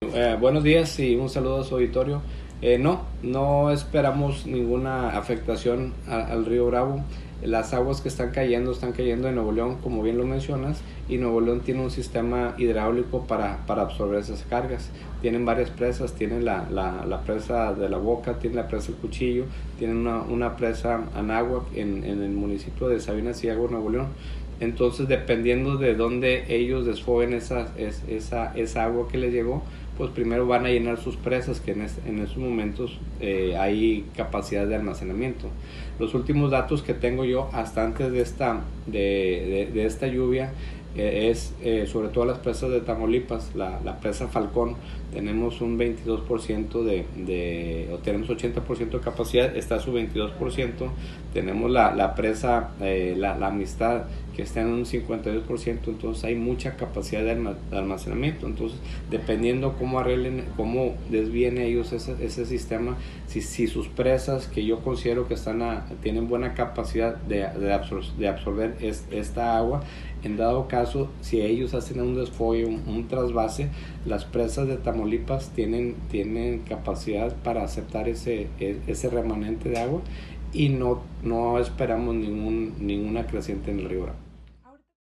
Buenos días y un saludo a su auditorio. No esperamos ninguna afectación al río Bravo. Las aguas que están cayendo en Nuevo León, como bien lo mencionas, y Nuevo León tiene un sistema hidráulico para absorber esas cargas. Tienen varias presas, tienen la presa de La Boca, tiene la presa El Cuchillo, tienen una presa Anáhuac en el municipio de Sabinas y Agua, Nuevo León. Entonces, dependiendo de dónde ellos desfoguen esa agua que les llegó, pues primero van a llenar sus presas, que en estos momentos hay capacidad de almacenamiento. Los últimos datos que tengo yo hasta antes de esta lluvia es sobre todo las presas de Tamaulipas. La presa Falcón, tenemos un 22% o tenemos 80% de capacidad, está a su 22%. Tenemos la presa la Amistad, que está en un 52%, entonces hay mucha capacidad de almacenamiento. Entonces, dependiendo cómo arreglen, cómo desvíen ellos ese sistema, si sus presas, que yo considero que tienen buena capacidad de absorber esta agua, en dado caso, si ellos hacen un desfogue, un trasvase, las presas de Tamaulipas tienen capacidad para aceptar ese remanente de agua, y no esperamos ninguna creciente en el río Bravo.